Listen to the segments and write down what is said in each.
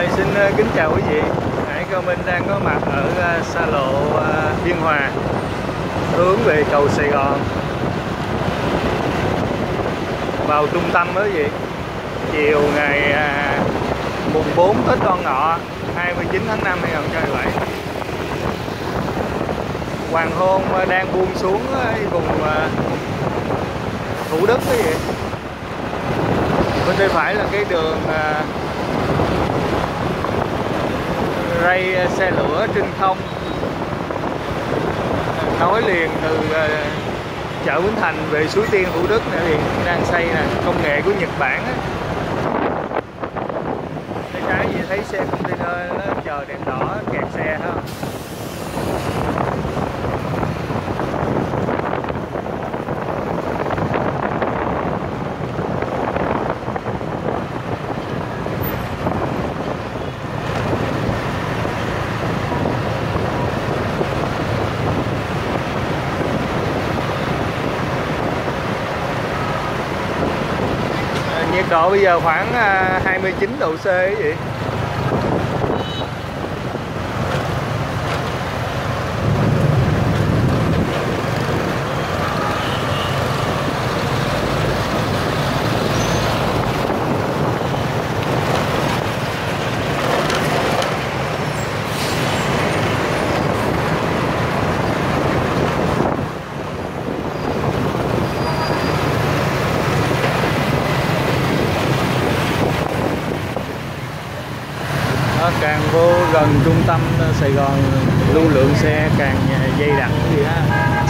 Rồi, xin kính chào quý vị. Nãy Cao Minh đang có mặt ở xa lộ Biên Hòa, hướng về cầu Sài Gòn, vào trung tâm đó quý vị. Chiều ngày mùng 4 Tết Đoan Ngọ 29 tháng 5 2017. Hoàng hôn đang buông xuống vùng Thủ Đức quý vị. Bên tay phải là cái đường ray xe lửa trên không nối liền từ chợ Bến Thành về Suối Tiên Thủ Đức này, thì đang xây nè, công nghệ của Nhật Bản á. Bên trái gì thấy xe container nó chờ đèn đỏ kẹt xe ha. Nhiệt độ bây giờ khoảng 29 độ C ấy vậy. Càng vô gần trung tâm Sài Gòn, lưu lượng xe càng dày đặc gì đó.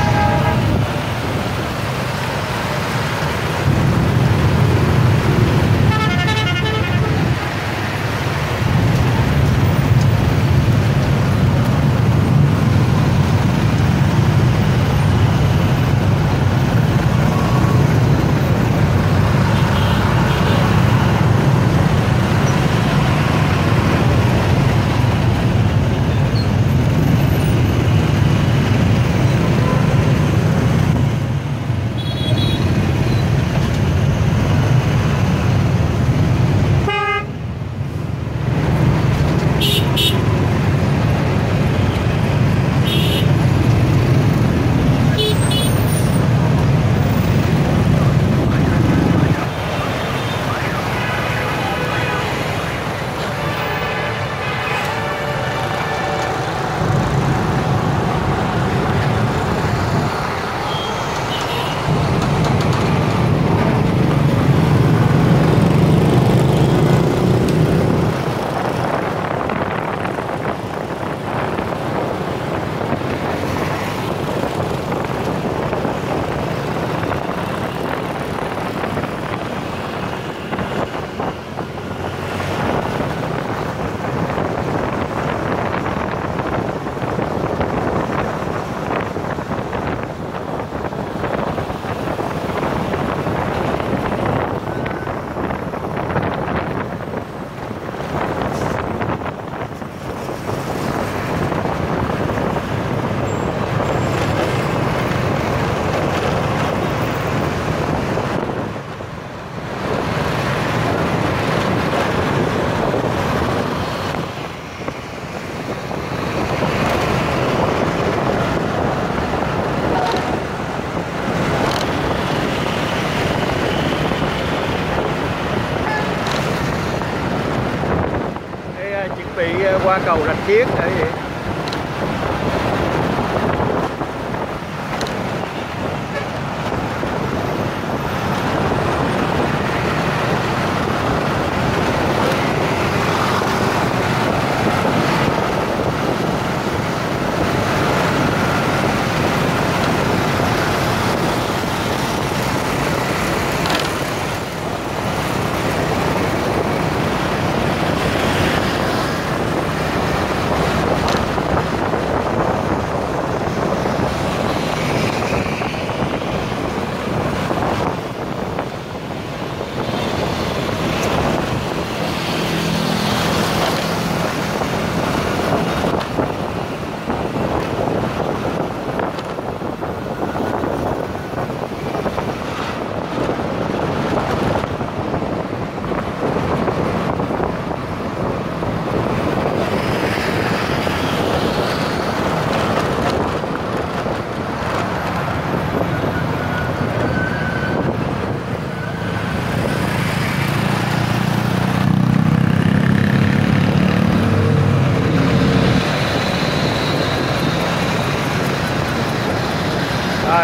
Qua cầu Rạch Chiếc để vậy.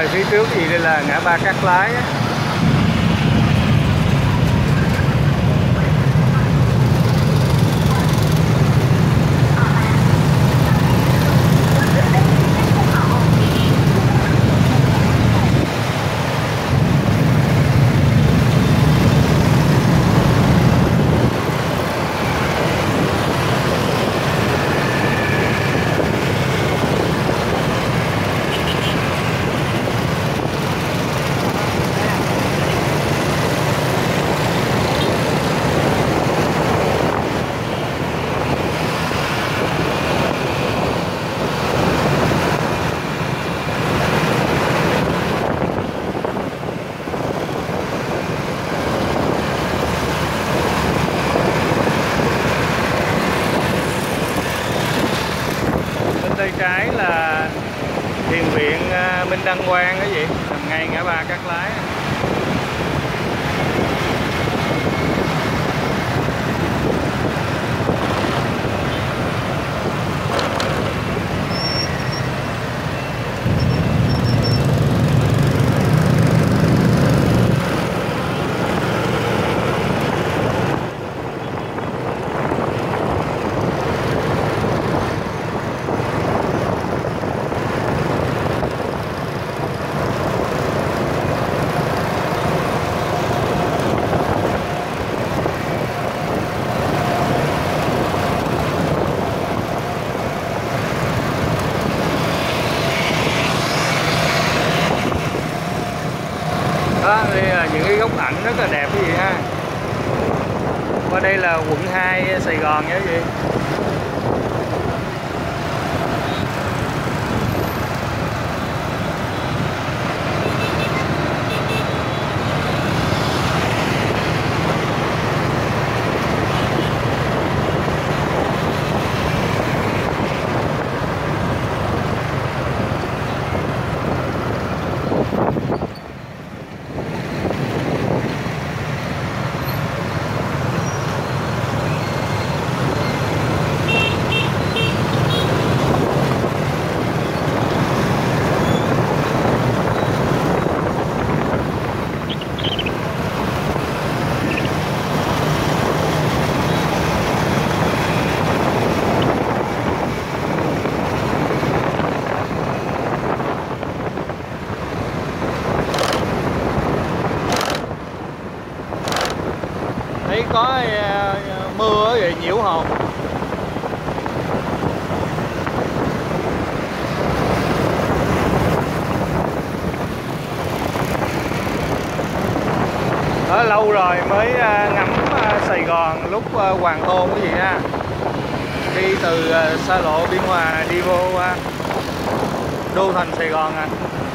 phía trước gì đây là ngã ba Cát Lái á. Tay trái là thiền viện Minh Đăng Quang cái gì nằm ngay ngã ba Cát Lái. Đó, đây là những cái góc ảnh rất là đẹp cái gì ha. Qua đây là quận 2 Sài Gòn nhớ gì. Thấy có mưa rồi nhiễu hồn. Đó, lâu rồi mới ngắm Sài Gòn lúc hoàng hôn cái gì ha. Đi từ xa lộ Biên Hòa đi vô đô thành Sài Gòn à.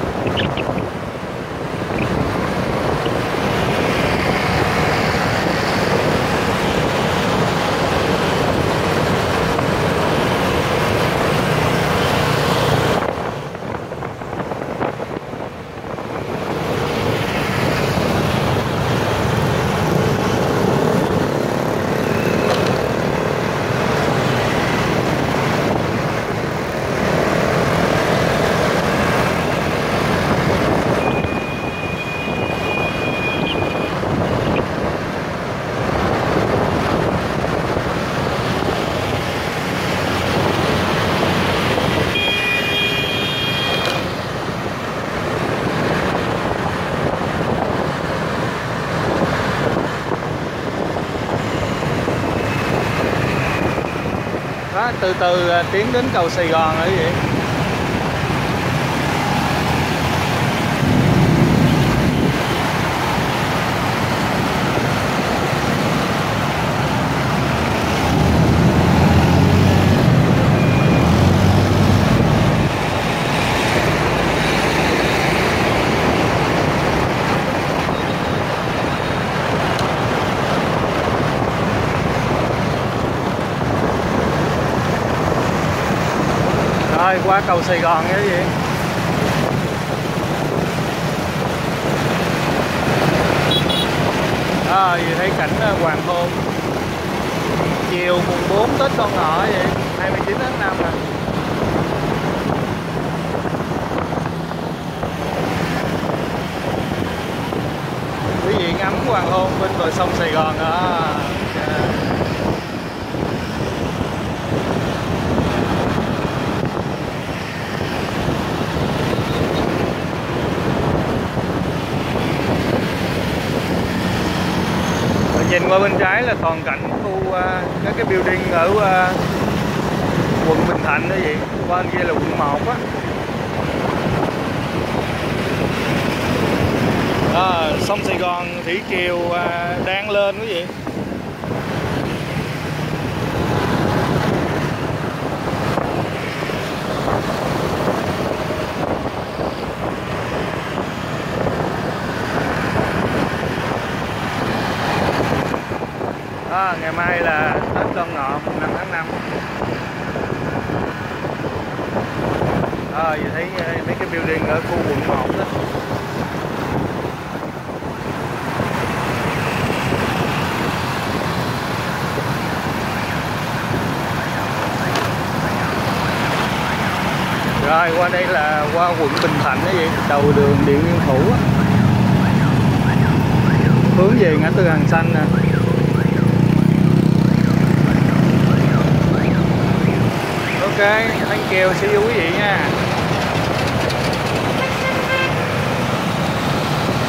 Đó, từ từ tiến đến cầu Sài Gòn rồi vậy. Rồi qua cầu Sài Gòn cái gì. Rồi thấy cảnh hoàng hôn chiều mùng 4 Tết Đoan Ngọ vậy, 29 tháng 5 nè. ngắm hoàng hôn bên bờ sông Sài Gòn đó. Nhìn qua bên trái là toàn cảnh khu các cái building ở quận Bình Thạnh đó vậy, qua bên kia là quận 1 á. Sông Sài Gòn thủy triều đang lên quý vị. Ngày mai là Tết Đoan Ngọ 5 tháng 5. Vậy thấy mấy cái building ở khu quận 1 đó. Rồi qua đây là qua quận Bình Thạnh đó vậy, đầu đường Điện Biên Phủ á. Hướng về ngã tư Hàng Xanh nè. Ok, thank you, see you quý vị nha.